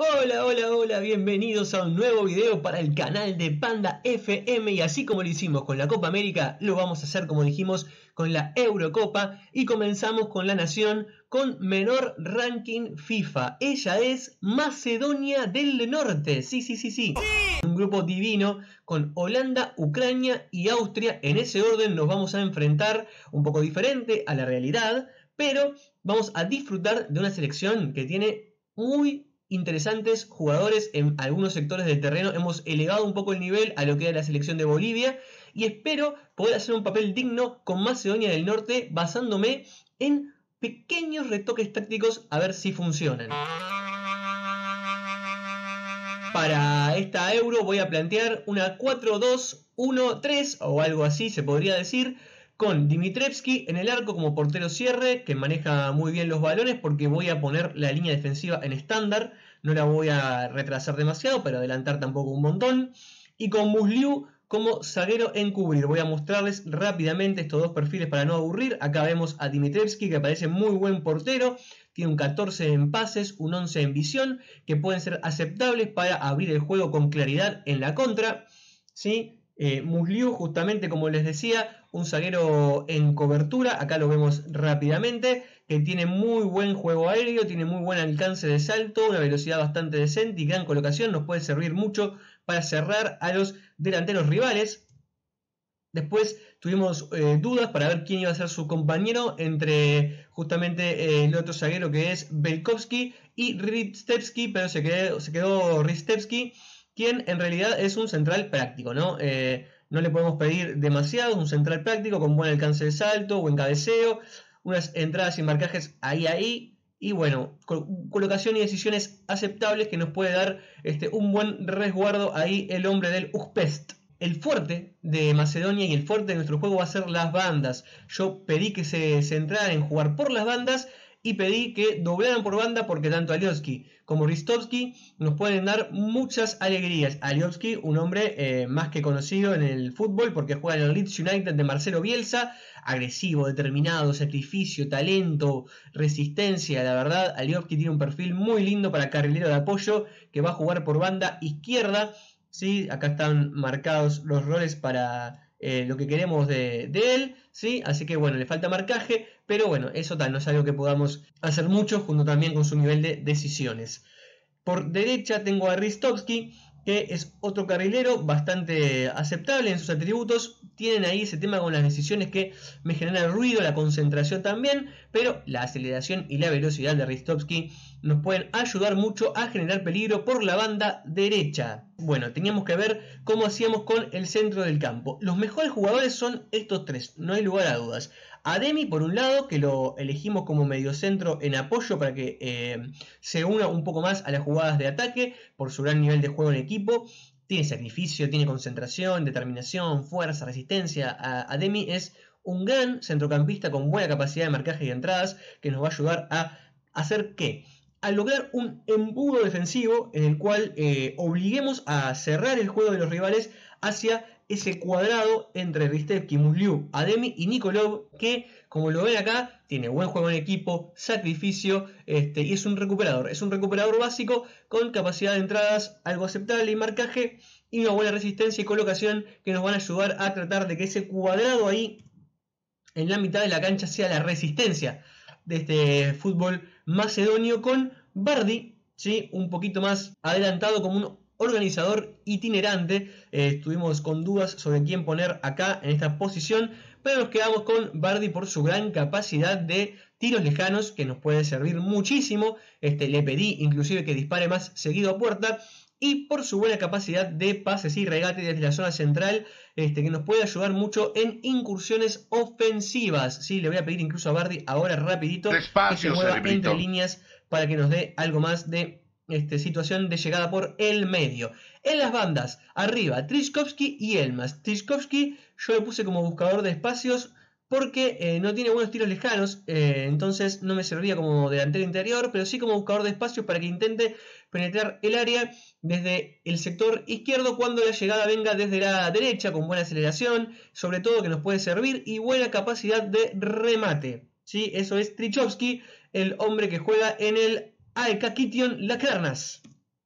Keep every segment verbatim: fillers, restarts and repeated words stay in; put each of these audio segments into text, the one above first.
Hola, hola, hola, bienvenidos a un nuevo video para el canal de Panda F M y así como lo hicimos con la Copa América, lo vamos a hacer como dijimos con la Eurocopa y comenzamos con la nación con menor ranking FIFA. Ella es Macedonia del Norte, sí, sí, sí, sí. Un grupo divino con Holanda, Ucrania y Austria. En ese orden nos vamos a enfrentar un poco diferente a la realidad, pero vamos a disfrutar de una selección que tiene muy interesantes jugadores en algunos sectores del terreno. Hemos elevado un poco el nivel a lo que era la selección de Bolivia y espero poder hacer un papel digno con Macedonia del Norte basándome en pequeños retoques tácticos a ver si funcionan. Para esta Euro voy a plantear una cuatro dos uno tres o algo así se podría decir, con Dimitrievski en el arco como portero cierre, que maneja muy bien los balones porque voy a poner la línea defensiva en estándar, no la voy a retrasar demasiado, pero adelantar tampoco un montón, y con Musliu como zaguero en cubrir. Voy a mostrarles rápidamente estos dos perfiles para no aburrir. Acá vemos a Dimitrievski, que parece muy buen portero, tiene un catorce en pases, un once en visión, que pueden ser aceptables para abrir el juego con claridad en la contra, ¿sí? Eh, Musliu, justamente como les decía, un zaguero en cobertura, acá lo vemos rápidamente, que tiene muy buen juego aéreo, tiene muy buen alcance de salto, una velocidad bastante decente y gran colocación, nos puede servir mucho para cerrar a los delanteros rivales. Después tuvimos eh, dudas para ver quién iba a ser su compañero entre justamente eh, el otro zaguero que es Belkovsky y Ristevski, pero se quedó, se quedó Ristevski, quien en realidad es un central práctico, ¿no? Eh, no le podemos pedir demasiado, es un central práctico con buen alcance de salto, buen cabeceo, unas entradas y marcajes ahí ahí, y bueno, colocación y decisiones aceptables que nos puede dar este, un buen resguardo ahí el hombre del Ujpest. El fuerte de Macedonia y el fuerte de nuestro juego va a ser las bandas. Yo pedí que se centraran en jugar por las bandas y pedí que doblaran por banda porque tanto Alioski como Ristovski nos pueden dar muchas alegrías. Alioski, un hombre eh, más que conocido en el fútbol porque juega en el Leeds United de Marcelo Bielsa, agresivo, determinado, sacrificio, talento, resistencia. La verdad, Alioski tiene un perfil muy lindo para carrilero de apoyo que va a jugar por banda izquierda. ¿Sí? Acá están marcados los roles para eh, lo que queremos de, de él, ¿sí? Así que bueno, le falta marcaje, pero bueno, eso tal, no es algo que podamos hacer mucho, junto también con su nivel de decisiones. Por derecha tengo a Ristovski, que es otro carrilero bastante aceptable en sus atributos. Tienen ahí ese tema con las decisiones que me genera ruido, la concentración también, pero la aceleración y la velocidad de Ristovski nos pueden ayudar mucho a generar peligro por la banda derecha. Bueno, teníamos que ver cómo hacíamos con el centro del campo. Los mejores jugadores son estos tres, no hay lugar a dudas. Ademi, por un lado, que lo elegimos como mediocentro en apoyo para que eh, se una un poco más a las jugadas de ataque por su gran nivel de juego en equipo. Tiene sacrificio, tiene concentración, determinación, fuerza, resistencia. Ademi es un gran centrocampista con buena capacidad de marcaje y entradas que nos va a ayudar a hacer ¿qué? A lograr un embudo defensivo en el cual eh, obliguemos a cerrar el juego de los rivales hacia ese cuadrado entre Ristevski, Musliu, Ademi y Nikolov, que como lo ven acá, tiene buen juego en equipo, sacrificio, este, y es un recuperador. Es un recuperador básico con capacidad de entradas algo aceptable y marcaje, y una buena resistencia y colocación que nos van a ayudar a tratar de que ese cuadrado ahí en la mitad de la cancha sea la resistencia de este fútbol macedonio, con Bardi, ¿sí? Un poquito más adelantado como un organizador itinerante. Eh, estuvimos con dudas sobre quién poner acá en esta posición, pero nos quedamos con Bardi por su gran capacidad de tiros lejanos que nos puede servir muchísimo. Este, le pedí inclusive que dispare más seguido a puerta, y por su buena capacidad de pases y regate desde la zona central, este, que nos puede ayudar mucho en incursiones ofensivas. ¿Sí? Le voy a pedir incluso a Bardi ahora rapidito Despacio, que se mueva cerebrito. Entre líneas para que nos dé algo más de este, situación de llegada por el medio. En las bandas, arriba Trishkovsky y Elmas. Trishkovsky yo lo puse como buscador de espacios porque eh, no tiene buenos tiros lejanos, eh, entonces no me serviría como delantero interior, pero sí como buscador de espacios para que intente penetrar el área desde el sector izquierdo cuando la llegada venga desde la derecha, con buena aceleración, sobre todo que nos puede servir, y buena capacidad de remate. ¿Sí? Eso es Trichovsky, el hombre que juega en el A E K Kition Lakrarnas.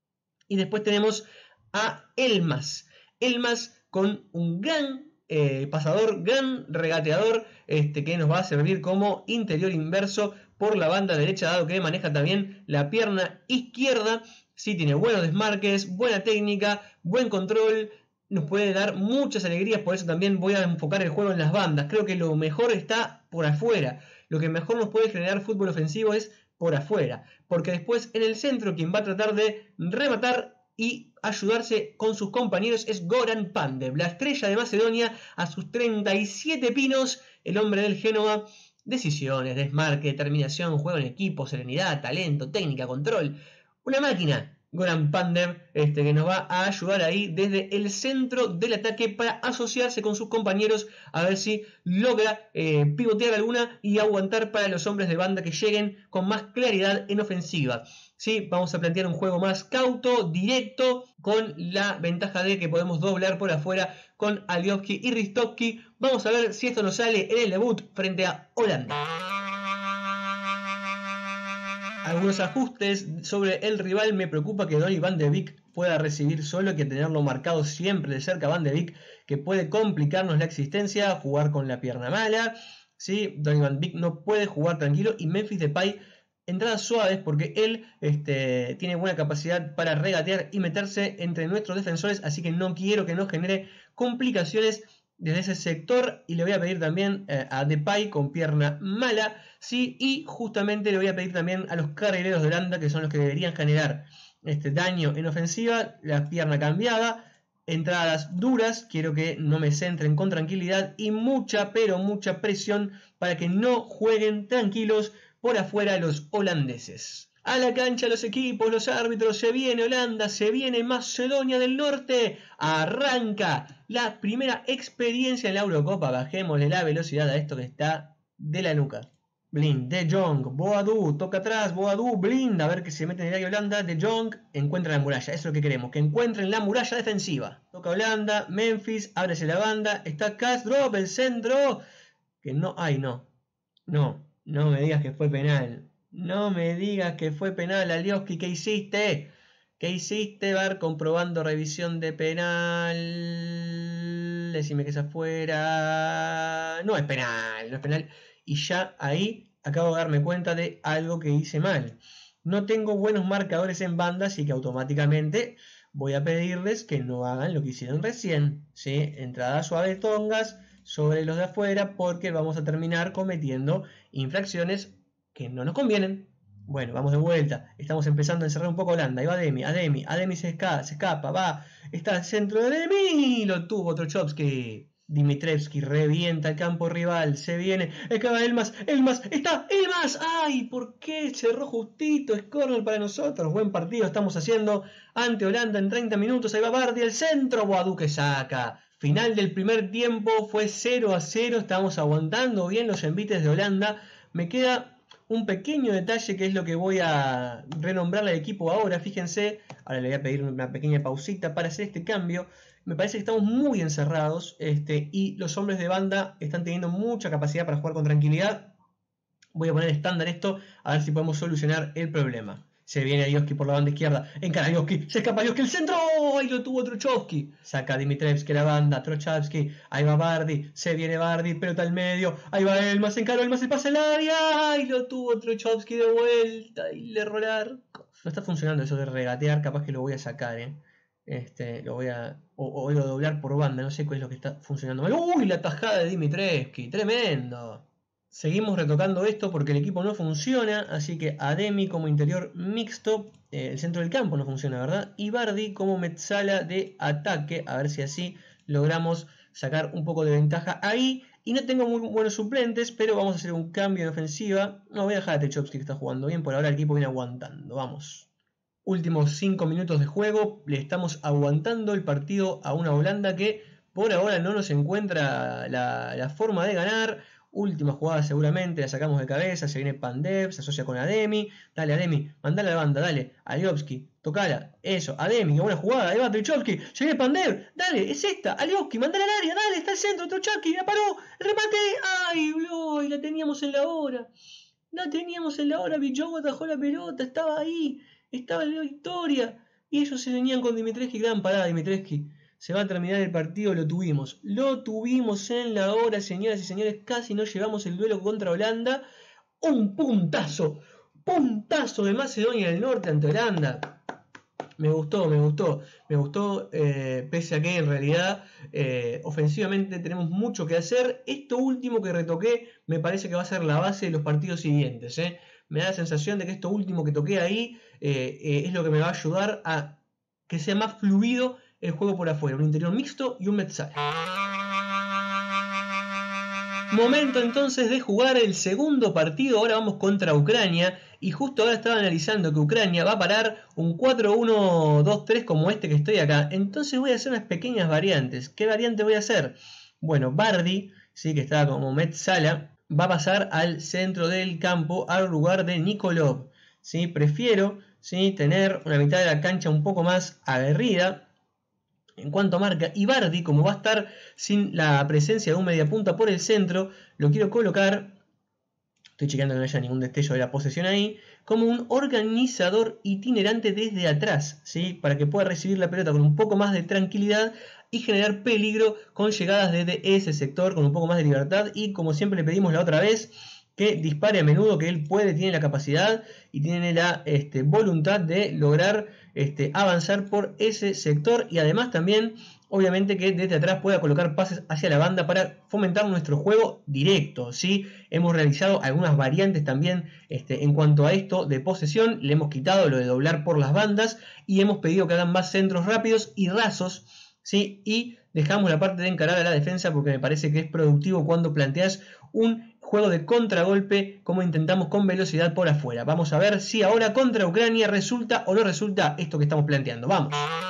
Y después tenemos a Elmas. Elmas con un gran eh, pasador, gran regateador, este, que nos va a servir como interior inverso por la banda derecha, dado que maneja también la pierna izquierda. Sí, tiene buenos desmarques, buena técnica, buen control, nos puede dar muchas alegrías, por eso también voy a enfocar el juego en las bandas. Creo que lo mejor está por afuera, lo que mejor nos puede generar fútbol ofensivo es por afuera, porque después en el centro quien va a tratar de rematar y ayudarse con sus compañeros es Goran Pandev, la estrella de Macedonia a sus treinta y siete pinos, el hombre del Génova. Decisiones, desmarque, determinación, juego en equipo, serenidad, talento, técnica, control. Una máquina, Goran Pandev, este, que nos va a ayudar ahí desde el centro del ataque para asociarse con sus compañeros a ver si logra eh, pivotear alguna y aguantar para los hombres de banda que lleguen con más claridad en ofensiva. ¿Sí? Vamos a plantear un juego más cauto, directo, con la ventaja de que podemos doblar por afuera con Alioski y Ristovski. Vamos a ver si esto nos sale en el debut frente a Holanda. Algunos ajustes sobre el rival. Me preocupa que Donny van de Beek pueda recibir solo, hay que tenerlo marcado siempre de cerca Van de Beek, que puede complicarnos la existencia, jugar con la pierna mala. ¿Sí? Donny van Beek no puede jugar tranquilo y Memphis Depay entradas suaves porque él este, tiene buena capacidad para regatear y meterse entre nuestros defensores, así que no quiero que nos genere complicaciones desde ese sector. Y le voy a pedir también eh, a Depay con pierna mala, ¿sí? Y justamente le voy a pedir también a los carrileros de Holanda, que son los que deberían generar este daño en ofensiva, la pierna cambiada, entradas duras, quiero que no me centren con tranquilidad y mucha, pero mucha presión para que no jueguen tranquilos por afuera los holandeses. A la cancha los equipos, los árbitros, se viene Holanda, se viene Macedonia del Norte, arranca la primera experiencia en la Eurocopa, bajémosle la velocidad a esto que está de la nuca. Blind, De Jong, Boadu, toca atrás, Boadu, Blind, a ver que se mete en el área Holanda, De Jong, encuentra la muralla, eso es lo que queremos, que encuentren la muralla defensiva. Toca Holanda, Memphis, ábrese la banda, está Kastrop, el centro, que no, ay no, no, no me digas que fue penal, no me digas que fue penal, Alioski, ¿qué hiciste? ¿Qué hiciste, V A R? Comprobando revisión de penal, decime que es afuera, no es penal, no es penal. Y ya ahí acabo de darme cuenta de algo que hice mal. No tengo buenos marcadores en banda, así que automáticamente voy a pedirles que no hagan lo que hicieron recién, ¿sí? Entrada suave tongas sobre los de afuera, porque vamos a terminar cometiendo infracciones que no nos convienen. Bueno, vamos de vuelta. Estamos empezando a encerrar un poco Holanda. Ahí va Ademi, Ademi, Ademi se escapa, se escapa, va. Está al centro de Ademi. Lo tuvo Trochowski. Dimitrevski revienta el campo rival, se viene, acaba Elmas, Elmas, está Elmas, ay, ¿por qué cerró justito? Es corner para nosotros, buen partido estamos haciendo ante Holanda en treinta minutos, ahí va Bardi, el centro, Boadu que saca. Final del primer tiempo, fue cero a cero, estamos aguantando bien los envites de Holanda. Me queda un pequeño detalle que es lo que voy a renombrarle al equipo ahora, fíjense, ahora le voy a pedir una pequeña pausita para hacer este cambio. Me parece que estamos muy encerrados este, y los hombres de banda están teniendo mucha capacidad para jugar con tranquilidad. Voy a poner estándar esto, a ver si podemos solucionar el problema. Se viene Alioski por la banda izquierda, encara Alioski, se escapa Alioski, el centro, ahí lo tuvo Trochowski. Saca Dimitrevski la banda, Trochowski, ahí va Bardi, se viene Bardi, pelota al medio, ahí va Elmas, encaró Elmas, se pasa el área, ahí lo tuvo Trochowski de vuelta, y le erró el arco. No está funcionando eso de regatear, capaz que lo voy a sacar, eh. Este, lo voy a o, o voy a doblar por banda, no sé cuál es lo que está funcionando mal. Uy, la tajada de Dimitrevski, tremendo. Seguimos retocando esto porque el equipo no funciona, así que Ademi como interior mixto, eh, el centro del campo no funciona, ¿verdad? Y Bardi como mezzala de ataque, a ver si así logramos sacar un poco de ventaja ahí. Y no tengo muy buenos suplentes, pero vamos a hacer un cambio de ofensiva. No, voy a dejar a Techowski que está jugando bien, por ahora el equipo viene aguantando, vamos. Últimos cinco minutos de juego, le estamos aguantando el partido a una Holanda que por ahora no nos encuentra la, la forma de ganar. Última jugada seguramente, la sacamos de cabeza, se viene Pandev, se asocia con Ademi. Dale Ademi, mandale a la banda, dale, Alioski, tocala, eso, Ademi, qué buena jugada, ahí va Trochowski, se viene Pandev, dale, es esta, Alioski, mandale al área, dale, está el centro, Trochowski, la paró, el remate, ay, bloy, la teníamos en la hora, la teníamos en la hora, Bijogo atajó la pelota, estaba ahí. Estaba en la victoria. Y ellos se venían con Dimitrievski, gran parada Dimitrievski. Se va a terminar el partido, lo tuvimos. Lo tuvimos en la hora, señoras y señores. Casi no llevamos el duelo contra Holanda. Un puntazo, puntazo de Macedonia del Norte ante Holanda. Me gustó, me gustó, me gustó, eh, pese a que en realidad eh, ofensivamente tenemos mucho que hacer. Esto último que retoqué me parece que va a ser la base de los partidos siguientes. ¿eh? Me da la sensación de que esto último que toqué ahí eh, eh, es lo que me va a ayudar a que sea más fluido el juego por afuera, un interior mixto y un Metsal. Momento entonces de jugar el segundo partido. Ahora vamos contra Ucrania. Y justo ahora estaba analizando que Ucrania va a parar un cuatro uno dos tres como este que estoy acá. Entonces voy a hacer unas pequeñas variantes. ¿Qué variante voy a hacer? Bueno, Bardi, ¿sí? que está como Metsala, va a pasar al centro del campo al lugar de Nikolov. ¿sí? Prefiero ¿sí? tener una mitad de la cancha un poco más aguerrida en cuanto a marca. Y Bardi, como va a estar sin la presencia de un mediapunta por el centro, lo quiero colocar, estoy chequeando que no haya ningún destello de la posesión ahí, como un organizador itinerante desde atrás, ¿sí? para que pueda recibir la pelota con un poco más de tranquilidad y generar peligro con llegadas desde ese sector con un poco más de libertad. Y como siempre le pedimos la otra vez, que dispare a menudo, que él puede, tiene la capacidad y tiene la este, voluntad de lograr este, avanzar por ese sector, y además también obviamente que desde atrás pueda colocar pases hacia la banda para fomentar nuestro juego directo. ¿sí? Hemos realizado algunas variantes también este, en cuanto a esto de posesión. Le hemos quitado lo de doblar por las bandas y hemos pedido que hagan más centros rápidos y rasos, ¿sí? y dejamos la parte de encarar a la defensa, porque me parece que es productivo cuando planteas un juego de contragolpe como intentamos con velocidad por afuera. Vamos a ver si ahora contra Ucrania resulta o no resulta esto que estamos planteando. Vamos.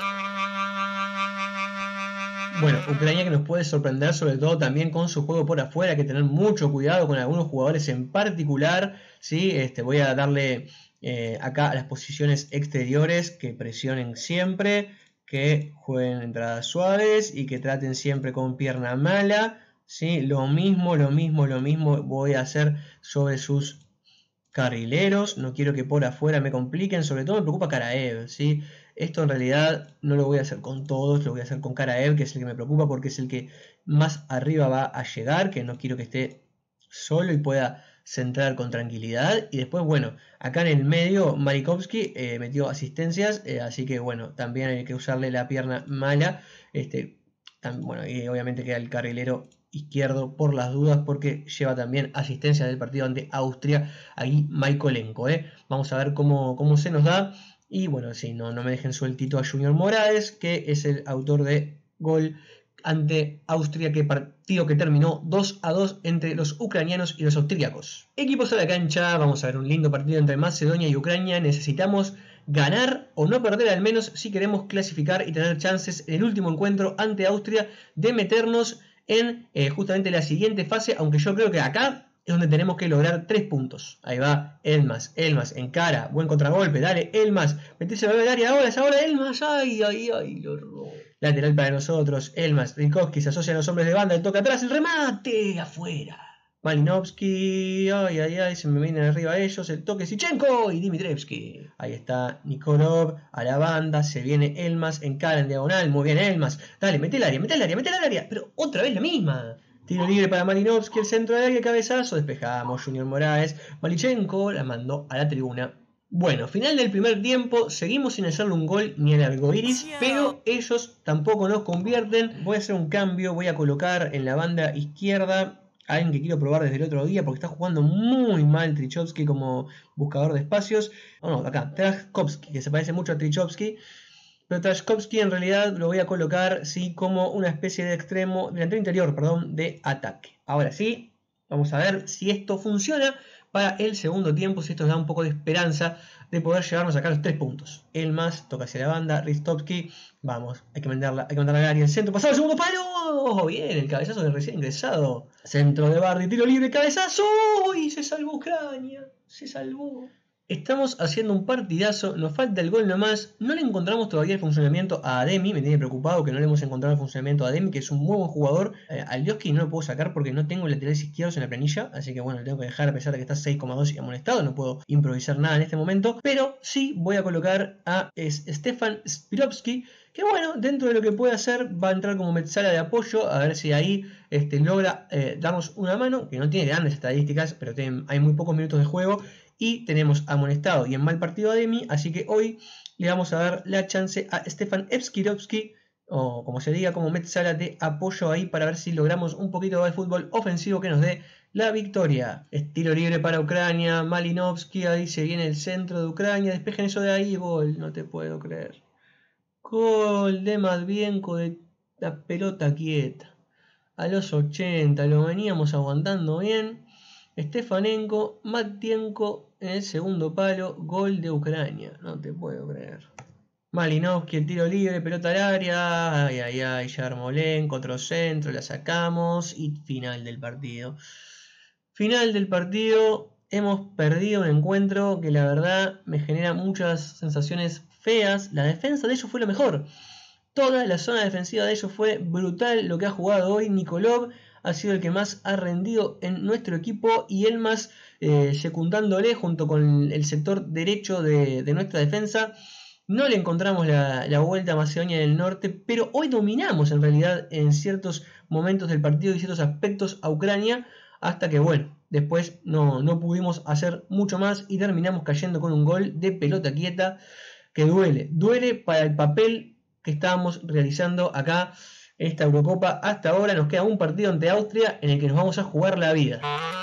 Bueno, Ucrania que nos puede sorprender sobre todo también con su juego por afuera. Hay que tener mucho cuidado con algunos jugadores en particular. ¿sí? Este, voy a darle eh, acá a las posiciones exteriores que presionen siempre, que jueguen entradas suaves y que traten siempre con pierna mala. ¿sí? Lo mismo, lo mismo, lo mismo voy a hacer sobre sus carrileros. No quiero que por afuera me compliquen. Sobre todo me preocupa Karaev. ¿sí? Esto en realidad no lo voy a hacer con todos. Lo voy a hacer con Karaev, que es el que me preocupa porque es el que más arriba va a llegar. Que no quiero que esté solo y pueda centrar con tranquilidad. Y después, bueno, acá en el medio Marikovsky eh, metió asistencias. Eh, así que bueno, también hay que usarle la pierna mala. Este, tam, bueno, y obviamente queda el carrilero izquierdo por las dudas, porque lleva también asistencia del partido ante Austria, ahí Maikolenko, ¿eh? Vamos a ver cómo, cómo se nos da. Y bueno, sí, no, no me dejen sueltito a Junior Moraes, que es el autor de gol ante Austria, que partido que terminó dos a dos entre los ucranianos y los austríacos. Equipos a la cancha, vamos a ver un lindo partido entre Macedonia y Ucrania. Necesitamos ganar o no perder al menos si queremos clasificar y tener chances en el último encuentro ante Austria de meternos en eh, justamente la siguiente fase, aunque yo creo que acá es donde tenemos que lograr tres puntos. Ahí va, Elmas, Elmas, encara, buen contragolpe, dale, Elmas, metese al área ahora, es ahora Elmas, ay, ay, ay, lo robó. Lateral para nosotros, Elmas, Rinkowski se asocia a los hombres de banda, el toque atrás, el remate, afuera. Malinovsky, ay, ay, ay, se me vienen arriba ellos, el toque Sichenko y Dimitrievski. Ahí está Nikolov, a la banda, se viene Elmas, encara en diagonal, muy bien Elmas. Dale, mete el área, mete el área, mete el área, pero otra vez la misma. Tiro libre para Malinovsky, el centro del área, cabezazo, despejamos, Junior Moraes. Malichenko la mandó a la tribuna. Bueno, final del primer tiempo, seguimos sin hacerle un gol ni al arcoiris, pero ellos tampoco nos convierten. Voy a hacer un cambio, voy a colocar en la banda izquierda a alguien que quiero probar desde el otro día porque está jugando muy mal Trichovsky como buscador de espacios. Oh, no, acá, Trajkovsky, que se parece mucho a Trichovsky. Pero Trajkovsky en realidad lo voy a colocar sí, como una especie de extremo, delantero interior, perdón, de ataque. Ahora sí, vamos a ver si esto funciona para el segundo tiempo, si esto nos da un poco de esperanza de poder llevarnos a sacar los tres puntos. Elmas toca hacia la banda, Ristovsky, vamos, hay que mandarla, hay que mandarla al área, el centro, pasado el segundo palo, oh, bien, el cabezazo de recién ingresado, centro de Bardi, tiro libre, cabezazo, y se salvó Ucrania, se salvó. Estamos haciendo un partidazo, nos falta el gol nomás, no le encontramos todavía el funcionamiento a Ademi, me tiene preocupado que no le hemos encontrado el funcionamiento a Ademi, que es un muy buen jugador. Eh, Alioski no lo puedo sacar porque no tengo laterales izquierdos en la planilla, así que bueno, lo tengo que dejar a pesar de que está seis coma dos y amonestado, no puedo improvisar nada en este momento, pero sí voy a colocar a es, Stefan Spirovski, que bueno, dentro de lo que puede hacer va a entrar como mezzala de apoyo, a ver si ahí este, logra eh, darnos una mano, que no tiene grandes estadísticas, pero tiene, hay muy pocos minutos de juego. Y tenemos amonestado y en mal partido a Ademi, así que hoy le vamos a dar la chance a Stefan Spirovski, o como se diga, como mezzala de apoyo ahí, para ver si logramos un poquito de fútbol ofensivo que nos dé la victoria. Estilo libre para Ucrania, Malinovsky, ahí se viene el centro de Ucrania, despejen eso de ahí, gol, no te puedo creer. Gol de Matvienko, de la pelota quieta. A los ochenta, lo veníamos aguantando bien. Stefanenko, Matvienko en el segundo palo, gol de Ucrania, no te puedo creer. Malinovsky, el tiro libre, pelota al área, ay, ay, ay, Yarmolenko, otro centro, la sacamos y final del partido. Final del partido, hemos perdido un encuentro que la verdad me genera muchas sensaciones feas. La defensa de ellos fue lo mejor. Toda la zona defensiva de ellos fue brutal. Lo que ha jugado hoy Nikolov ha sido el que más ha rendido en nuestro equipo y el más eh, secundándole junto con el sector derecho de, de nuestra defensa. No le encontramos la, la vuelta a Macedonia del Norte, pero hoy dominamos en realidad en ciertos momentos del partido y ciertos aspectos a Ucrania, hasta que bueno, después no, no pudimos hacer mucho más y terminamos cayendo con un gol de pelota quieta que duele, duele para el papel que estábamos realizando acá. Esta Eurocopa hasta ahora nos queda un partido ante Austria en el que nos vamos a jugar la vida.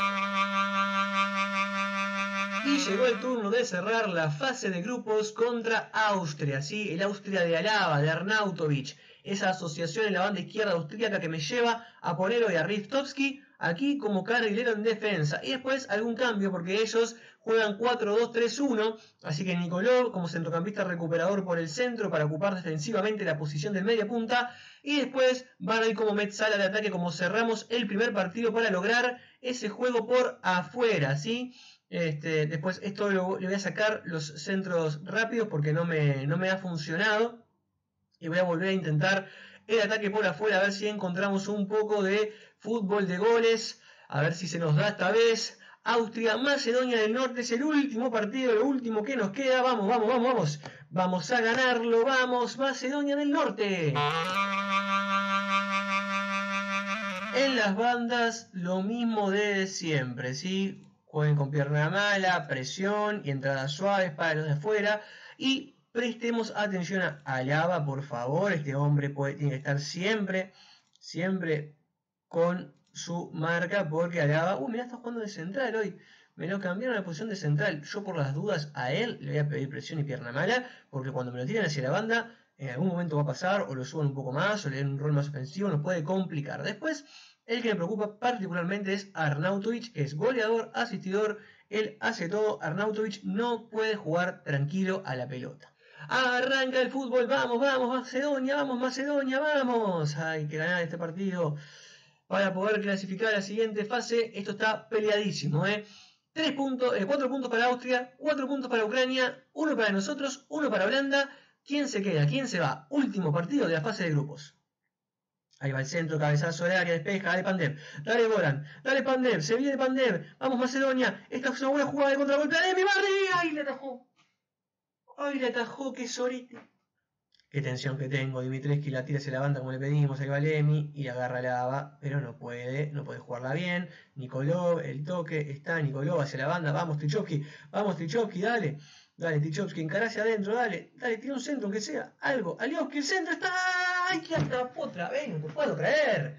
Y llegó el turno de cerrar la fase de grupos contra Austria, ¿sí? El Austria de Alaba, de Arnautovic, esa asociación en la banda izquierda austríaca que me lleva a poner hoy a Ristovski aquí como carrilero en defensa. Y después algún cambio porque ellos juegan cuatro dos tres uno, así que Nikolov como centrocampista recuperador por el centro para ocupar defensivamente la posición del media punta. Y después Bardi como mezzala de ataque, como cerramos el primer partido para lograr ese juego por afuera, ¿sí? Este, después esto lo, le voy a sacar los centros rápidos porque no me, no me ha funcionado. Y voy a volver a intentar el ataque por afuera, a ver si encontramos un poco de fútbol de goles. A ver si se nos da esta vez. Austria, Macedonia del Norte es el último partido, lo último que nos queda. Vamos, vamos, vamos, vamos. Vamos a ganarlo, vamos, Macedonia del Norte. En las bandas, lo mismo de siempre, ¿sí? Jueguen con pierna mala, presión y entradas suaves para los de afuera. Y prestemos atención a Alaba, por favor. Este hombre puede, tiene que estar siempre, siempre con su marca, porque Alaba... Uy, mirá, está jugando de central hoy. Me lo cambiaron a la posición de central. Yo por las dudas a él le voy a pedir presión y pierna mala, porque cuando me lo tiran hacia la banda, en algún momento va a pasar, o lo suban un poco más, o le den un rol más ofensivo, nos puede complicar. Después, el que me preocupa particularmente es Arnautovic, que es goleador, asistidor, él hace todo. Arnautovic no puede jugar tranquilo a la pelota. Arranca el fútbol, vamos, vamos, Macedonia, vamos, Macedonia, vamos. Hay que ganar este partido para poder clasificar a la siguiente fase. Esto está peleadísimo, ¿eh? Tres puntos, eh, cuatro puntos para Austria, cuatro puntos para Ucrania, uno para nosotros, uno para Holanda. ¿Quién se queda? ¿Quién se va? Último partido de la fase de grupos. Ahí va el centro, cabezazo de área, despeja, dale Pandev, dale Goran, dale Pandev, se viene Pandev, vamos Macedonia, esta es una buena jugada de contragolpe, ¡dale mi Bardi! ¡Ay, le atajó! ¡Ay, le atajó, qué sorete! Qué tensión que tengo, Dimitrescu la tira hacia la banda como le pedimos, ahí va Lemi y agarra Lava, pero no puede, no puede jugarla bien. Nikolov, el toque, está Nikolov hacia la banda, vamos Tichovsky, vamos Tichovsky, dale. Dale, Tichovsky, encara hacia adentro, dale, dale, tira un centro, aunque sea, algo. Alioski, el centro está. ¡Ay, que atrapó otra vez! No te puedo creer.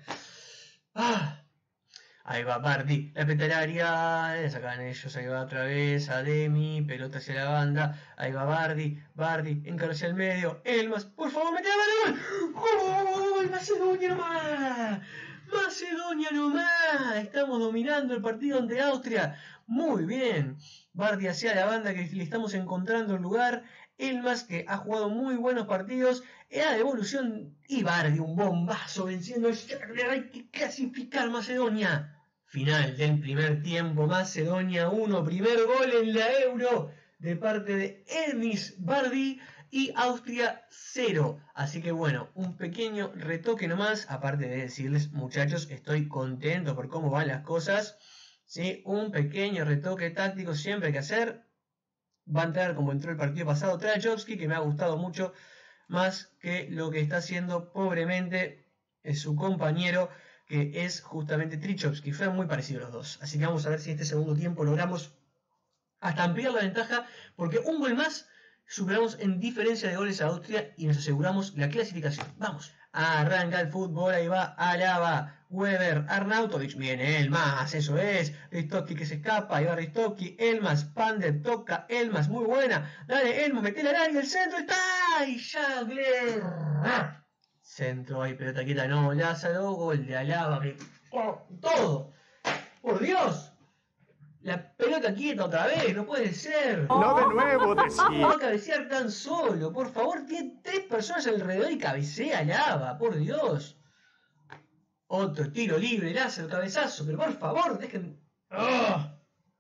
Ah. Ahí va Bardi, la petalaria, la sacan ellos, ahí va otra vez, Ademi, pelota hacia la banda, ahí va Bardi, Bardi, encara hacia el medio, Elmas, por favor, mete la mano, ¡gol! ¡Macedonia nomás! ¡Macedonia nomás! Estamos dominando el partido ante Austria. Muy bien. Bardi hacia la banda que le estamos encontrando el lugar. Elmas que ha jugado muy buenos partidos. Era de evolución. Y Bardi, un bombazo venciendo. Hay que clasificar Macedonia. Final del primer tiempo. Macedonia uno. Primer gol en la Euro. de parte de Elmis Bardi y Austria cero. Así que bueno, un pequeño retoque nomás, aparte de decirles, muchachos, estoy contento por cómo van las cosas. ¿Sí? Un pequeño retoque táctico siempre hay que hacer. Va a entrar como entró el partido pasado Trajovski, que me ha gustado mucho, más que lo que está haciendo pobremente es su compañero, que es justamente Trichovsky. Fueron muy parecidos los dos. Así que vamos a ver si este segundo tiempo logramos hasta ampliar la ventaja, porque un gol más superamos en diferencia de goles a Austria y nos aseguramos la clasificación. Vamos. Arranca el fútbol, ahí va Alaba, Weber, Arnautovic, viene Elmas, eso es, Ristovski que se escapa, ahí va Ristovski, Elmas, Pandev, toca, Elmas, muy buena, dale Elmas, metele al área, el centro está, y Jagler, centro, ahí pelota quieta, no, Lázaro, gol de Alaba, que... oh, todo, por Dios. La pelota quieta otra vez, no puede ser. No de nuevo, decía. No va a cabecear tan solo, por favor, tiene tres personas alrededor y cabecea Lava, por Dios. Otro tiro libre, Lázaro, cabezazo, pero por favor, dejen... ¡Oh!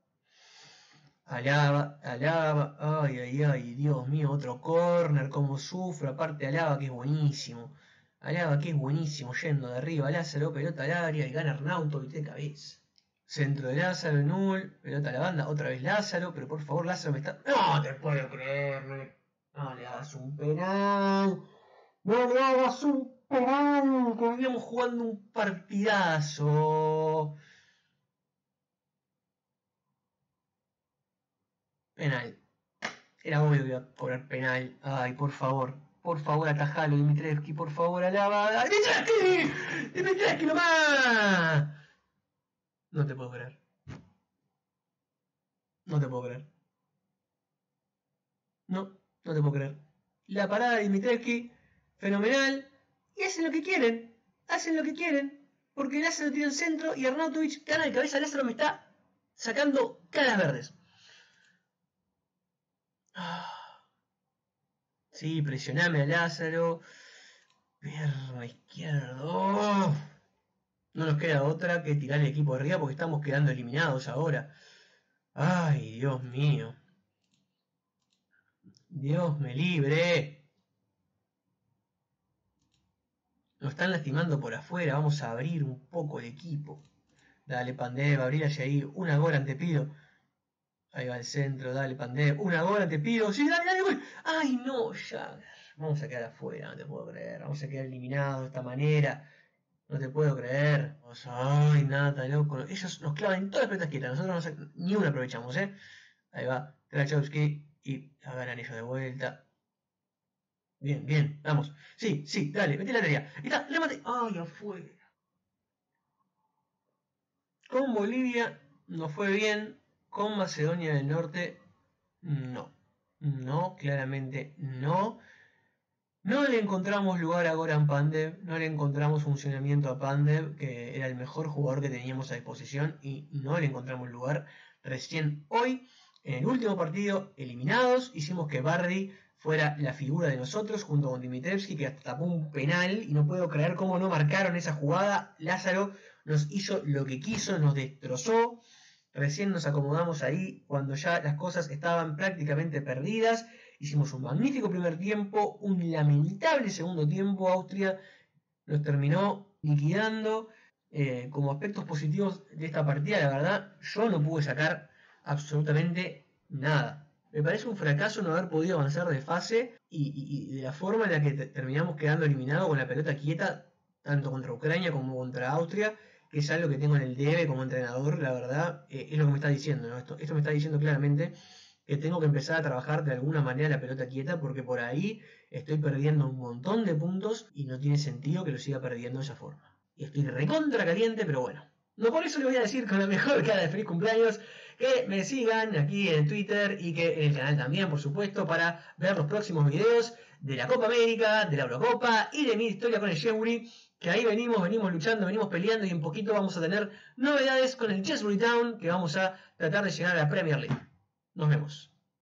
Alaba, Alaba, ay, ay, ay, Dios mío, otro córner, como sufre, aparte Alaba que es buenísimo. Alaba que es buenísimo, yendo de arriba, Lázaro, pelota al área y gana Arnautovic de cabeza. Centro de Lázaro, Null, pelota a la banda, otra vez Lázaro, pero por favor Lázaro me está... No te puedo creer, no le hagas un penal, no le hagas un penal, que veníamos jugando un partidazo. Penal, era obvio que iba a cobrar penal, ay por favor, por favor atajalo Dimitrevski, por favor Alaba, Dimitrevski, Dimitrevski nomás. No te puedo creer. No te puedo creer. No, no te puedo creer. La parada de Dimitrevski, fenomenal. Y hacen lo que quieren. Hacen lo que quieren. Porque Lázaro tira el centro y Arnautovic gana de cabeza. Lázaro me está sacando caras verdes. Sí, presioname a Lázaro. Pierna izquierdo. No nos queda otra que tirar el equipo de arriba porque estamos quedando eliminados ahora. Ay, Dios mío. Dios me libre. Nos están lastimando por afuera. Vamos a abrir un poco el equipo. Dale, Pandev, abrir allá ahí. Una gol te pido. Ahí va el centro, dale, Pandev. Una gol te pido. Sí, dale, dale, gol. Ay, no, ya. Vamos a quedar afuera, no te puedo creer. Vamos a quedar eliminados de esta manera. No te puedo creer. Ay, nada, loco. Ellos nos clavan en todas las pelotas quietas. Nosotros no, ni una aprovechamos, ¿eh? Ahí va. Trajovski. Y agarran ellos de vuelta. Bien, bien. Vamos. Sí, sí, dale. Metí la tarea. Ahí está. Remate. Ay, afuera. Con Bolivia no fue bien. Con Macedonia del Norte, no. No, claramente no. No le encontramos lugar a Goran Pandev, no le encontramos funcionamiento a Pandev, que era el mejor jugador que teníamos a disposición, y no le encontramos lugar. Recién hoy, en el último partido, eliminados, hicimos que Bardi fuera la figura de nosotros, junto con Dimitrevski, que hasta tapó un penal, y no puedo creer cómo no marcaron esa jugada. Lázaro nos hizo lo que quiso, nos destrozó. Recién nos acomodamos ahí cuando ya las cosas estaban prácticamente perdidas. Hicimos un magnífico primer tiempo, un lamentable segundo tiempo. Austria nos terminó liquidando. Eh, como aspectos positivos de esta partida, la verdad, yo no pude sacar absolutamente nada. Me parece un fracaso no haber podido avanzar de fase y, y, y de la forma en la que terminamos quedando eliminados con la pelota quieta, tanto contra Ucrania como contra Austria, que es algo que tengo en el debe como entrenador. La verdad, eh, es lo que me está diciendo, ¿no? Esto, esto me está diciendo claramente que tengo que empezar a trabajar de alguna manera la pelota quieta, porque por ahí estoy perdiendo un montón de puntos y no tiene sentido que lo siga perdiendo de esa forma. Y estoy recontra caliente, pero bueno. No por eso le voy a decir con la mejor cara de feliz cumpleaños que me sigan aquí en Twitter y que en el canal también, por supuesto, para ver los próximos videos de la Copa América, de la Eurocopa y de mi historia con el Chesbury, que ahí venimos, venimos luchando, venimos peleando y en poquito vamos a tener novedades con el Chesbury Town, que vamos a tratar de llegar a la Premier League. Nos vemos.